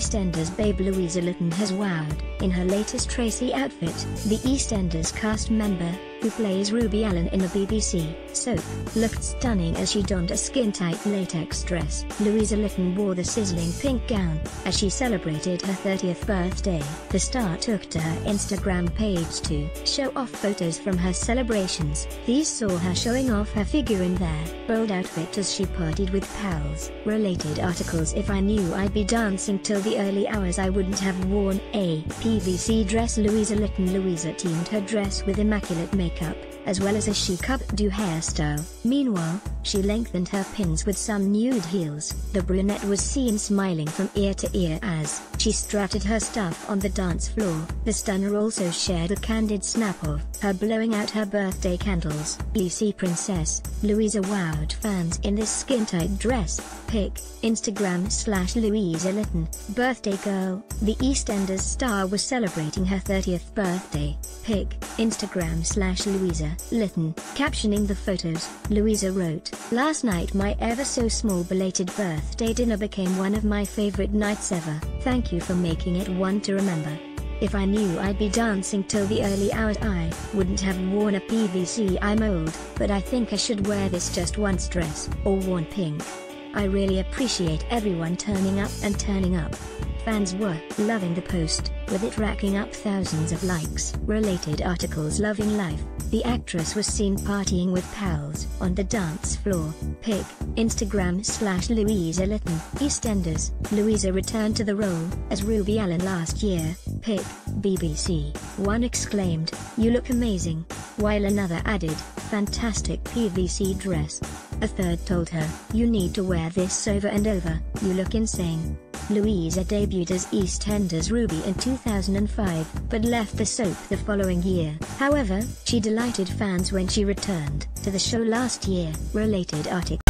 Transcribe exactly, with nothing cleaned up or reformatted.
EastEnders babe Louisa Lytton has wowed in her latest Tracy outfit. The EastEnders cast member, who plays Ruby Allen in the B B C soap, looked stunning as she donned a skin-tight latex dress. Louisa Lytton wore the sizzling pink gown as she celebrated her thirtieth birthday. The star took to her Instagram page to show off photos from her celebrations. These saw her showing off her figure in their bold outfit as she partied with pals. Related articles: if I knew I'd be dancing till the early hours I wouldn't have worn a P V C dress. Louisa Lytton Louisa teamed her dress with immaculate makeup, as well as a chic updo hairstyle. Meanwhile, she lengthened her pins with some nude heels. The brunette was seen smiling from ear to ear as she strutted her stuff on the dance floor. The stunner also shared a candid snap of her blowing out her birthday candles. B C Princess Louisa wowed fans in this skin-tight dress. Pic, Instagram slash Louisa Lytton, birthday girl. The EastEnders star was celebrating her thirtieth birthday. Pic, Instagram slash Louisa Lytton. Captioning the photos, Louisa wrote, "Last night my ever so small belated birthday dinner became one of my favorite nights ever. Thank you for making it one to remember. If I knew I'd be dancing till the early hours I wouldn't have worn a P V C. I'm old, but I think I should wear this just once dress, or worn pink. I really appreciate everyone turning up and turning up." Fans were loving the post, with it racking up thousands of likes. Related articles: Loving Life, the actress was seen partying with pals on the dance floor. Pic, Instagram slash Louisa Lytton. EastEnders, Louisa returned to the role as Ruby Allen last year. Pic, B B C. One exclaimed, "You look amazing," while another added, "Fantastic P V C dress." A third told her, "You need to wear this over and over, you look insane." Louisa debuted as EastEnders Ruby in two thousand five, but left the soap the following year. However, she delighted fans when she returned to the show last year. Related article.